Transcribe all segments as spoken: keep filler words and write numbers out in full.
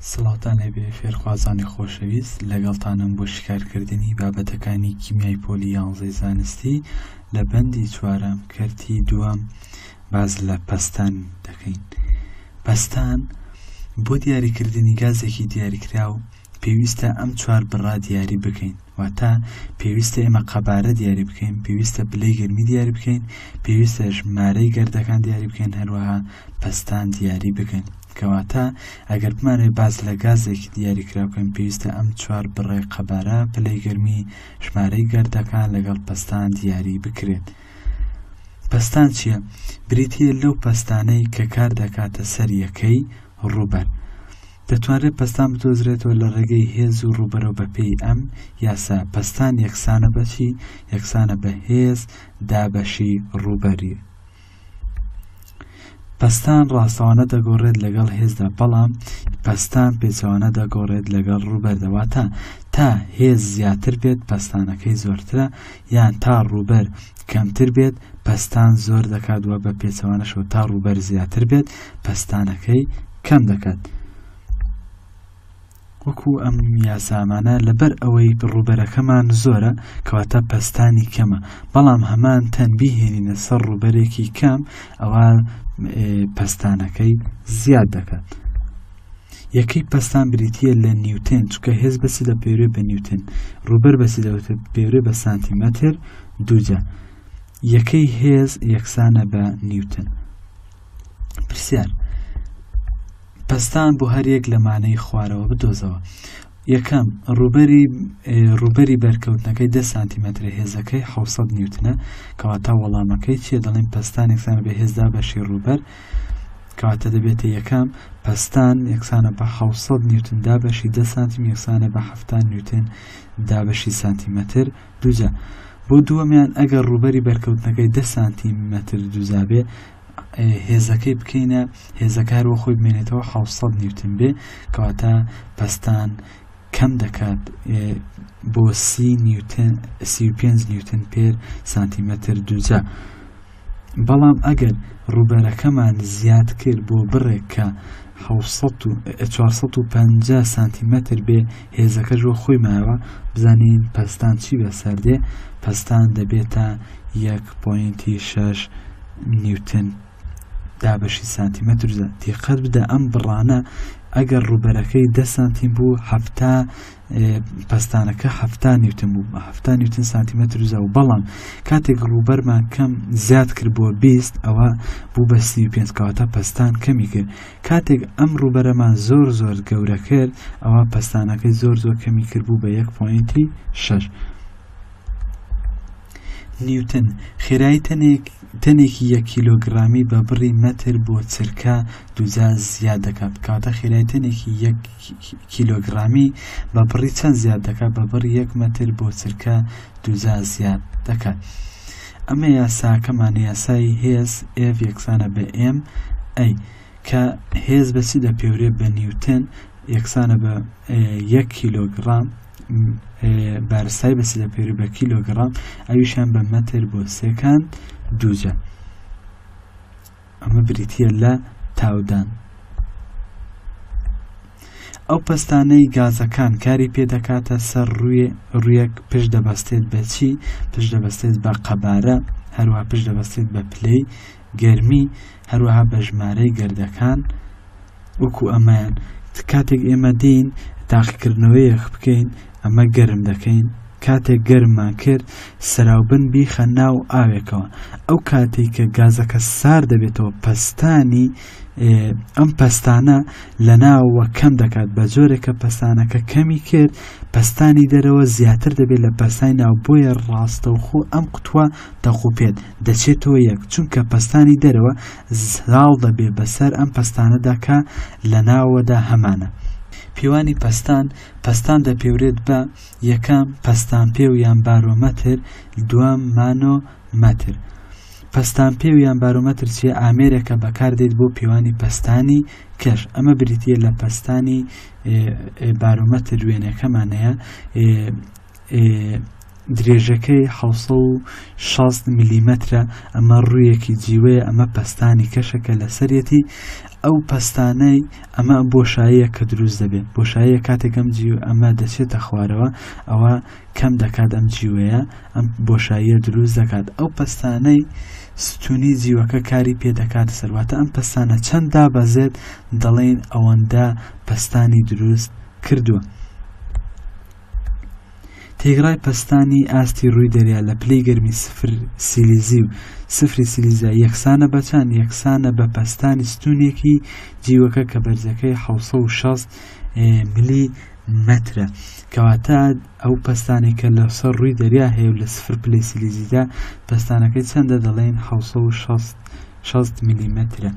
سڵاتان لێبێ فێرخوازانی خۆشەویست، لەگەڵتانم بۆ شیکارکردنی بابەتەکانی کیمیای پۆلی یانزەی زانستی لە بەندی چوارەم کەرتی دووەم باز لە پەستان دەکەین. پەستان بۆ دیاریکردنی گازێکی دیاریکراو پێویستە ئەم چوار بڕا دیاری بکەین، واتە پێویستە ئێمە قەبارە دیاری بکەین، پێویستە بلەی گەرمی دیاری بکەین، پێویستە ژمارەی گەردەکان دیاری بکەین، هەروەها پەستان دیاری بکەین. کەواتە ئەگەر بمانەوێت باز لە گازێکی دیاریکراو بکەین پێویستە ئەم چوار بڕای قەبارە پلەی گەرمی ژمارەی گەردەکان لەگەڵ پەستان دیاری بکرێت. پەستان چییە؟ بریتیە لەو پەستانەی کە کار دەکاتە سەر یەکەی ڕووبەر. دەتوانرێت پەستان بدۆزرێتەوە لە ڕێگەی هێز و ڕووبەرەوە بەپێی ئەم یاسا. پەستان یەکسانە بەچی؟ یەکسانە بە هێز دابەشی ڕووبەری. پەستان ڕاستەوانە دەگۆڕێت لەگەڵ هێزدا، بەڵام پەستان پێچەوانە دەگۆڕێت لەگەڵ ڕووبەردەواتە تا هێز زیاتر بێت پەستانەکەی زۆرترە، یان تا ڕووبەر کەمتر بێت پەستان زۆر دەکات، وە بە پێچەوانەشەوە تا ڕووبەر زیاتر بێت پەستانەکەی کەم دەکات. وەکو ئەم یاسامانە لەبەر ئەوەی ڕووبەرەکەمان زۆرە کەواتە پەستانی کەمە، بەڵام هەمان تەنبیه هێنینە سەر ڕووبەرێکی کەم ئەوە پەستانەکەی زیاد دەکات. یەکەی پەستان بریتیە لە نیوتن، چونکە هێز بەچی دەپێوێ بە نیوتن، ڕووبەر بەچی دەپێوێ بە سانتیمەتر دووجە. یەکەی هێز یەکسانە بە نیوتن. پرسیار: پەستان بۆ هەر یەک لە مانەی خوارەوە بدۆزەوە. یەکەم ڕووبەری ڕووبەری بەرکەوتنەکەی دە سانتیمەتر، هێزەکەی حەوت نیوتنە، کەواتە وەڵامەکەی چیە؟ دەڵێن پەستان یەکسانە بە هێزدا بەشی ڕووبەر، کەواتە دەبێتە یەکەم پەستان یەکسانە بە حەوت نیوتن دابەشی دە سانتیم یەکسانە بە هەفتاد نیوتن دابەشی سانتیمەتر دووجە. بۆ دووەمیان ئەگەر ڕووبەری بەرکەوتنەکەی دە سانتیمەتر دووزابێ هێزەکەی بکەینە هێزەکە هەروە خۆی بمێنێتەوە حەوت نیوتن بێ، کەواتە پەستان کەم دەکات بۆ سی نیوتن سی و پێنج نیوتن پێر سانتیمەتر دووجە. بەڵام ئەگەر ڕووبەرەکەمان زیاد کرد بۆ بڕێک کە چوارسەد و پەنجا سانتیمەتر بێ هێزەکەش وە خۆی مایەوە، بزانین پەستان چی بەسەردێ؟ پەستان دەبێتە یەک پۆینتی شەش نیوتن دابەشی سانتیمەتر دووجە. دیقەت بدە ئەم بڕانە ئەگەر ڕووبەرەکەی دە سانتیم بوو هەفتا پەستانەکە هەفتا نیوتن بوو، هەفتا نیوتن سانتیمەتر دووجە. و بەڵام کاتێک ڕووبەرمان کەم زیاد کرد بۆ بیست ئەوە بوو بە سی و پێنج، کەواتە پەستان کەمی کرد. کاتێک ئەم ڕووبەرەمان زۆر زۆر گەورە کرد ئەوە پەستانەکەی زۆر زۆر کەمی کرد بوو بە یەک پۆینتی شەش نیوتن. خێرایی تەنێکی یەک کیلۆگرامی بە بڕی مەتر بۆ چرکە دووجا زیاد دەکات، کەواتە خێرایی تەنێکی یەک کیلۆگرامی بە بڕی چەند زیاد دەکات؟ بە بڕی یەک مەتر بۆ چرکە دووجا زیاد دەکات. ئەمە یاساکەمان یاسای هێز F یەکسانە بە M ئەی کە هێز بەچی دەپێورێت؟ بە نیوتن، یەکسانە بە یەک کیلۆگرام، بارسای بەچی دەپێورێت؟ بە کیلۆگرام، ئەویشان بە مەتر بۆ سێکاند دووجە. ئەمە بریتیە لە تاودان. ئەو پەستانەی گازەکان کاری پێدەکاتە سەر ڕوویەک پشت دەبەستێت بە چی؟ پشت دەبەستێت بە قەبارە، هەروەها پشت دەبەستێت بە پلەی گەرمی، هەروەها بە ژمارەی گەردەکان. وەکو ئەمەیان کاتێک ئێمە دین تاقیکردنەوەیەک بکەین ئەمە گەرم دەکەین، کاتێک گەرممان کرد سەراوبن بیخە ناو ئاوێکەوە، ئەو کاتێک کە گازەکە سار دەبێتەوە پەستانی ئەم پەستانە لە ناوەوە کەم دەکات، بە جۆرێکە پەستانەکە کەمی کرد پەستانی دەرەوە زیاتر دەبێت لە پەستانی ناو، بۆیە ڕاستەوخۆ ئەم قوتووە دەخوپێت دەچێتەوە یەک، چونکە پەستانی دەرەوە زاڵ دەبێت بەسەر ئەم پەستانەدا کە لە ناوەدا هەمانە. پیوانی پەستان پەستان دەپێورێت بە یەکەم پەستان پێو یان بارۆمەتر، دووەم مانۆمەتر. پەستان پێو یان بارۆمەتر چیە؟ ئامێرێکە بەکاردێت بۆ پیوانی پەستانی کەش. ئەمە بریتیە لە پەستانی بارۆمەتر وێنەکەمانەیە، درێژەکەی حەوت و شەست میلیمەترە، ئەمە ڕوویەکی جیوەیە، ئەمە پەستانی کەشەکە لەسەرەتی. ئەو پەستانەی ئەمە بۆشاییە کە دروست دەبێت بۆشاییە کاتێک ئەم جیو ئەمە دەچێتە خوارەوە ئەوە کەم دەکات ئەم جیوەیە ئەم بۆشاییە دروست دەکات ئەو پەستانەی ستونی جیوەکە کاری پێ دەکاتە سەرواتە ئەم پەستانە چەند دابەزێت دەڵێن ئەوەندە پەستانی دروست کردووە. تێگڕای پەستانی ئاستی ڕووی دەریا لە پلەی گەرمی سفر سیلیزی و سفری سیلیزە یەکسانە بەچەند یەکسانە بە پەستانی ستونێکی جیوەکە کە بەرزەکەی حەوت و شەست ملی مەترە کەواتە ئەو پەستانی کە لەسەر ڕووی دەریا هەیە و لە سفر پلەی سیلیزیدا پەستانەکەی چەندە دەڵێن حەوت و شەست ملی مەترە.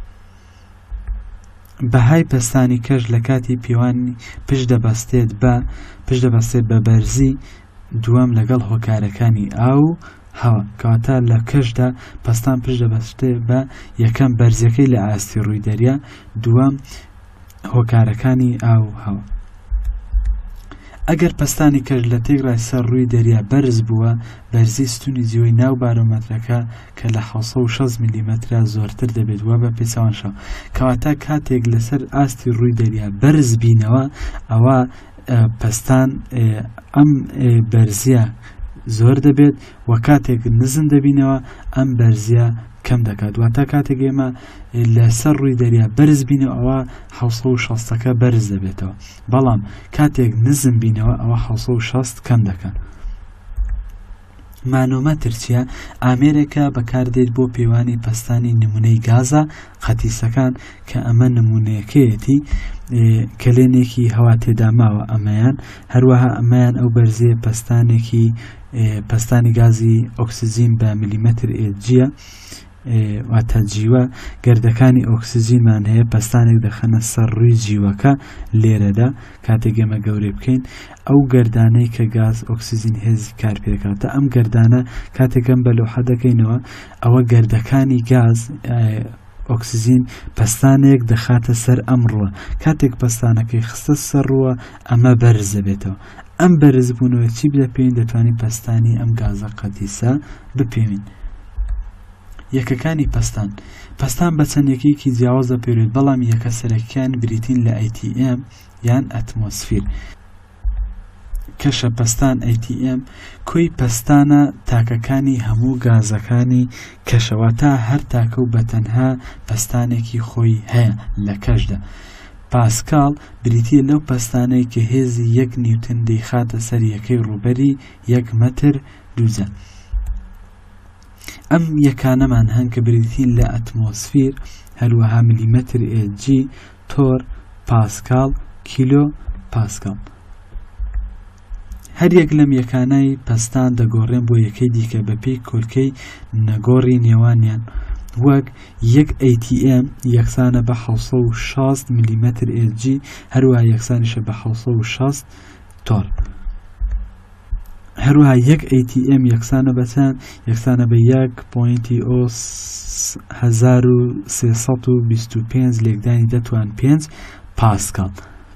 بەهای پەستانی کەش لە کاتی پیوانی پشت دەبەستێت بە پشت دەبەستێت بە بەرزی دووەم لەگەڵ هۆکارەکانی ئاو هەوا کەواتە لە کەشدا پەستان پشت دەبەستێت بە یەکەم بەرزەکەی لە ئاستی ڕووی دەریا دووەم هۆکارەکانی ئاو هەوا. ئەگەر پەستانی کەش لە تێگڕای سەر ڕووی دەریا بەرز بووە بەرزی ستونی جیۆی ناو بارۆمەترەکە کە لە حەوت و شەست ملی مەترە زۆرتر دەبێت وە بە پێچەوانشەوە کەواتە کاتێک لەسەر ئاستی ڕووی دەریا بەرز بینەوە ئەوە پەستان ئەم بەرزیە زۆر دەبێت و کاتێک نزم دەبینەوە ئەم بەرزیە کەم دەکات واتە کاتێک ئێمە لەسەر ڕووی دەریا بەرز بینەوە ئەوە حەوت و شەستەکە بەرز دەبێتەوە بەڵام کاتێک نزم بینەوە ئەوە حەوت و شەست کەم دەکەن. مانۆمەتر چییە؟ ئامێرێکە بەکاردێت بۆ پێوانی پەستانی نمونەی گازە قەتیسەکان کە ئەمە نمونەیەکەیەتی کلێنێکی هەوا تێدا ماوە ئەمەیان هەروەها ئەمەیان ئەو بەرزێ پەستانێکی پەستانی گازی ئۆکسیجین بە میلیمەتر ئێجیە واتە جیوە گەردەکانی ئۆکسیجینمان هەیە پەستانێک دەخەنە سەر ڕووی جیوەکە لێرەدا کاتێک ئێمە گەورەی بکەین ئەو گەردانەی کە گاز ئۆکسیجین هێزی کار پێ دەکاتە ئەم گەردانە کاتێکم بە لەوحە دەکەینەوە ئەوە گەردەکانی گاز ئۆکسیجین پەستانێک دەخاتە سەر ئەم ڕووە کاتێک پەستانەکەی خستە سەر ڕووە ئەمە بەرز دەبێتەوە ئەم بەرز بوونەوە چی بدەپێین دەتوانین پەستانی ئەم گازە قەتیسە بپێوین. یەکەکانی پەستان پەستان بە چەند یەکێکی جیاواز دەپێرێت بەڵام یەکە سەرەکیان بریتین لە ئەی تی ئێم یان ئەتمۆسفیر کەشە پەستان ئەی تی ئێم کۆی پەستانە تاکەکانی هەموو گازەکانی کەشەواتە هەر تاکە و بەتەنها پەستانێکی خۆی هەیە لە کەشدا. پاسکال بریتیە لەو پەستانەی کە هێزی یەک نیوتن دەیخاتە سەر یەکەی ڕووبەری یەک مەتر دووجە. ئەم یەکانەمان هەن کە بریتین لە ئەتمۆسفیر هەروەها میلیمەتر ئێجی تۆر پاسکال کیلۆ پاسکال. هەر یەک لەم یەکانەی پەستان دەگۆڕێن بۆ یەکەی دیکە بەپێی کۆلکەی نەگۆڕی نێوانیان وەک یەک ئەی تی ئێم یەکسانە بە حەوت و شەست میلیمەتر ئێجی هەروەها یەکسانیشە بە حەوت و شەست تۆر. هەروەها یەک ئەی تی ئێم یەکسانە بەچەند یەکسانە بە یەک پۆینتی هەزار و سێسەد و بیست و پێنج لێکدانی دەتوان پێنج پاسکال.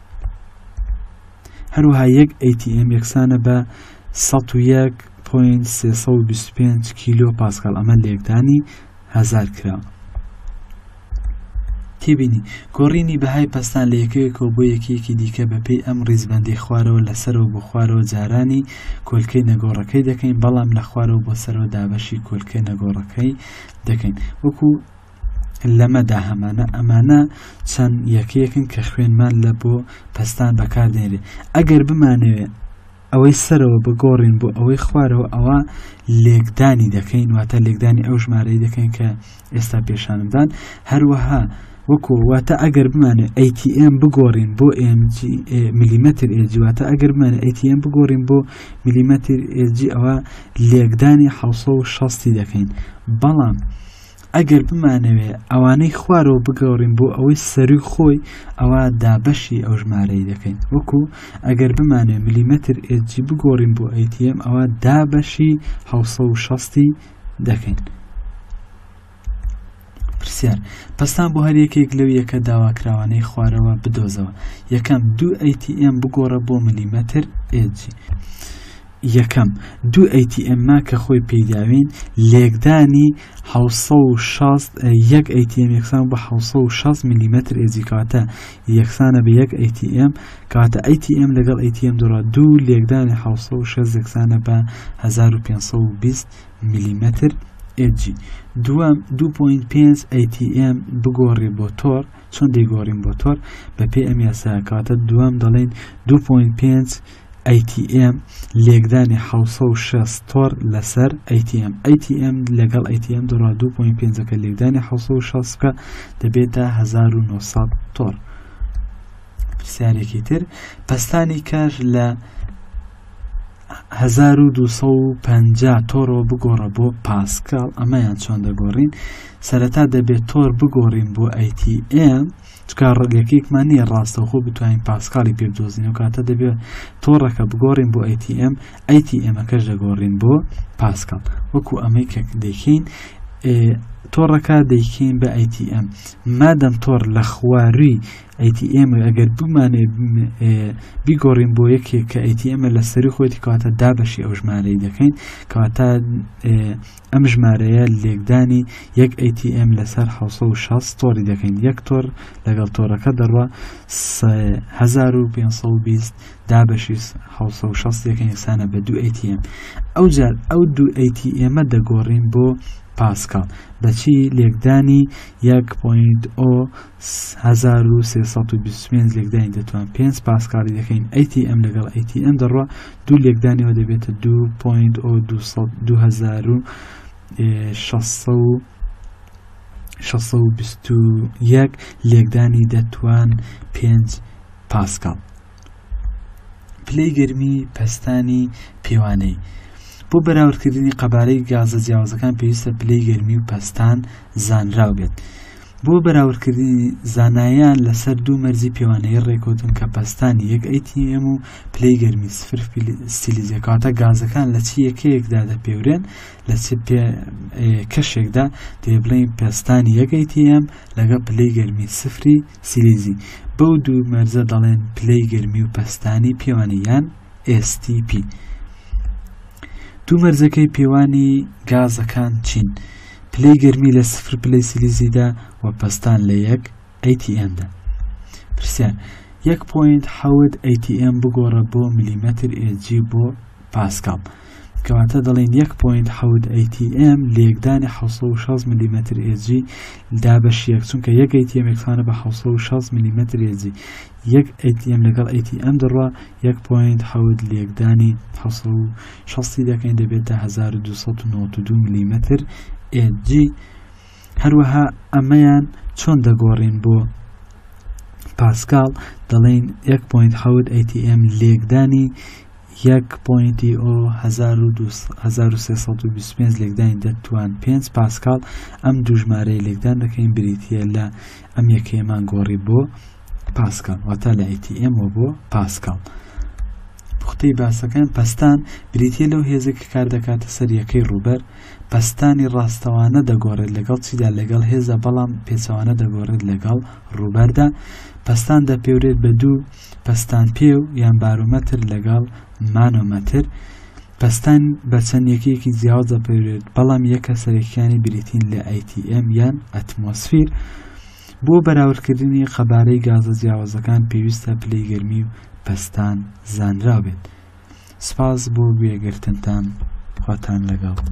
هەروەها یەک ئەی تی ئێم یەکسانە بە سەد و یەک پۆینت سێسەد و بیست و پێنج کیلۆ پاسکال ئەمە لێکدانی هەزار کراوە. تێبینی گۆڕینی بەهای پەستان لە یەکەیەکەوە بۆ یەکەیەکی دیکە بەپێی ئەم ڕیزبەندەی خوارەوە لەسەرەوە بۆ خوارەوە جارانی کۆلکەی نەگۆڕەکەی دەکەین بەڵام لە خوارەوە بۆ سەرەوە دابەشی کۆلکەی نەگۆڕەکەی دەکەین وەکو لەمەدا هەمانە ئەمانە چەند یەکەیەکن کە خوێنمان لە بۆ پەستان بەکاردێنێ ئەگەر بمانەوێت ئەوەی سەرەوە بگۆڕین بۆ ئەوەی خوارەوە ئەوە لێکدانی دەکەین واتە لێکدانی ئەو ژمارەی دەکەین کە ئێستا پێشانمدان هەروەها وەکو واتە ئەگەر بمانێت ئەی تی ئێم بگۆڕین بۆ میلیمەتر ئێجی واتە ئەگەر بمانێت ئەی تی ئێم بگۆڕین بۆ میلیمەتر ئێجی ئەوە لێکدانی حەوت و شەستی دەکەین بەڵام ئەگەر بمانەوێت ئەوانەی خوارەوە بگۆڕین بۆ ئەوەی سەروی خۆی ئەوە دابەشی ئەو ژمارەی دەکەین وەکو ئەگەر بمانێت میلیمەتر ئێجی بگۆڕین بۆ ئەی تی ئێم ئەوە دابەشی حەوت و شەستی دەکەین. پرسیار پەستان بۆ هەر یەکێک لەو یەکە داواکراوانەی خوارەوە بدۆزەوە. یەکەم دوو ئەی تی ئێم بگۆڕە بۆ میلیمەتر ئێجی. یەکەم دوو ئەی تی ئەم کە خۆی پێداوین لێکدانی حوسە و شەست یەک ئەی تی ئەم یەکسان بە حوسە و شەست میلیمەتر ئێجی کاتە یەکسانە بە یەک ئەی تی ئەم کاتە ئەی تی ئەم لەگەڵ ئەی تی ئەم دڕە دوو لێکدانی حوسە و شەست یەکسانە بە هەزار و پێنج و بیست میلیمەتر ئێجی. دووەم دوو پۆینت پێنج ئەی تی ئەم بگۆڕێ بۆ تۆر چۆن دەیگۆڕین بۆ تۆر بە پێی ئەم یاسایە کاتە دووەم دەڵێن دوو پۆینت پێنج ئەی تی ئەم لێکدانی حوسە و شەست تۆر لەسەر ئەی تی ئەم ئەی تی ئەم لەگەڵ ئەی تی ئەم دڕە دوو پۆینت پێنجەکە لێکدانی حوسە و شەست بکە دەبێتە هەزار و نۆ سەد تۆر. پرسیارێکی تر پەستانی کەش لە هەزار و دووسە و پەنجا تۆرەوە بگۆڕە بۆ پاسکال ئەمەیان چۆن دەگۆڕین سەرەتا دەبێت تۆر بگۆڕین بۆ ئەی تی ئەم چکە ڕێگەکەیەکمان نییە ڕاستەوخۆ بتوانین پاسکالی پێ بدۆزینەوە کاتە دەبێت تۆڕەکە بگۆڕین بۆ ئەی تی ئەم ئەی تی ئەمەکەش دەگۆڕین بۆ پاسکال وەکو ئەمەی کە دەیکەین تۆڕەکە دەیکەین بە ئەی تی ئەم مادەم تۆر لە خواروی ئەی تی ئەم ئەگەر بمانێ بیگۆڕین بۆ یەکێک کە ئەی تی ئەمە لە سەری خۆتی کاتە دابەشی ئەو ژمارەی دەکەین کاتە ئەم ژمارەیە لێکدانی یەک ئەی تی ئەم لەسەر حوسە و شەست تۆری دەکەین یەک تۆر لەگەڵ تۆڕەکە دەڕوە هەزار و پێنج سەد و بیست دابەشی حوسە و شەست دەکەین یەکسانە بە دوو ئەی تی ئەم ئەوجار ئەو دوو ئەی تی ئەمە دەگۆڕین بۆ پاسکال بەچی لێکدانی یەک پۆینت هەزار و سێسەد و بیست و پێنج لێکدانی دەتوان پێنج پاسکالی دەکەین ئەی تی ئەم لەگەڵ ئەی تی ئەم دەڕوە دوو لێکدانیەوە دەبێتە دوو پۆینت دوو هەزار و شەشسەد و بیست و یەک لێکدانی دەتوان پێنج پاسکال. پلەی گەرمی پەستانی پێوانەی بۆ بەراوردکردنی قەبارەی گازە جیاوازەکان پێویستە پلەی گەرمی و پەستان زانراو بێت. بۆ بەراوردکردنی زانایان لەسەر دوو مەرجی پێوانەی ڕێکوتن کە پەستانی یەک ئەی تی ئەم و پلەی گەرمی سفر سیلیزیە کاتە گازەکان لە چی یەکەیەکدا دەپێورێن لە چ کەشێکدا دێبڵین پەستانی یەک ئەی تی ئەم لەگە پلەی گەرمی سفری سیلیزی بەو دوو مەرجە دەڵێن پلەی گەرمی و پەستانی پێوانەیان ئێس تی پی. دوو مەرجەکەی پێوانی گازەکان چین پلەی گەرمی لە سفر پلەی سیلیزیدا و پەستان لە یەک ئەی تی ئەمدا. پرسیار یەک پۆینت حەوت ئەی تی ئەم بگۆڕە بۆ میلیمەتر ئێجی بۆ پاسکال کەواتە دەڵێن یەک پۆینت حەوت ئەی تی ئەم لێکدانی حوسە و شەست میلیمەتر ئێجی دابەشی یەک چونکە یەک ئەی تی ئەم یەکسانە بە حوسە و شەست میلیمەتر ئێجی یەک ئەی تی ئەم لەگەڵ ئەی تی ئەم دەڕوا یەک پۆینت حەوت لێکدانی حوسە و شەستی دەکەین دەبێتە هەزار و دووسەد و نۆڤە و دوو میلیمەتر ئێجی. هەروەها ئەمەیان چۆن دەگۆڕین بۆ پاسکال دەڵێن یەک پۆینت حەوت ئەی تی ئەم لێکدانی یەک پۆینتی ئۆ هەزار و سێسەد و بیست و پێنج لێکدانی دەتوان پێنج پاسکال ئەم دوو ژمارەی لێکدان دەکەین بریتیە لە ئەم یەکەیەمان گۆڕی بۆ پاسکال واتە لە ئەی تی ئەم و بۆ پاسکال. پوختەی باسەکان پەستان بریتیە لەو هێزە کە کار دەکاتە سەر یەکەی ڕووبەر پەستانی ڕاستەوانە دەگۆڕێت لەگەڵ چیدا لەگەڵ هێزە بەڵام پێچەوانە دەگۆڕێت لەگەڵ ڕووبەردا پەستان دەپێورێت بە دوو پەستان پێو یان بارومەتر لەگەڵ مانۆمەتر پەستان بە چەند یەکەیەکی جیاواز دەپێورێت بەڵام یەکە سەرەکیانی بریتین لە ئەی تی ئەم یان ئەتمۆسفیر. بۆ بەراوردکردنی قەبارەی گازە جیاوازەکان پێویستە پلەی گەرمی و پەستان زانراو بێت. سپاس بۆ گوێگرتنتان خواتان لەگەڵ.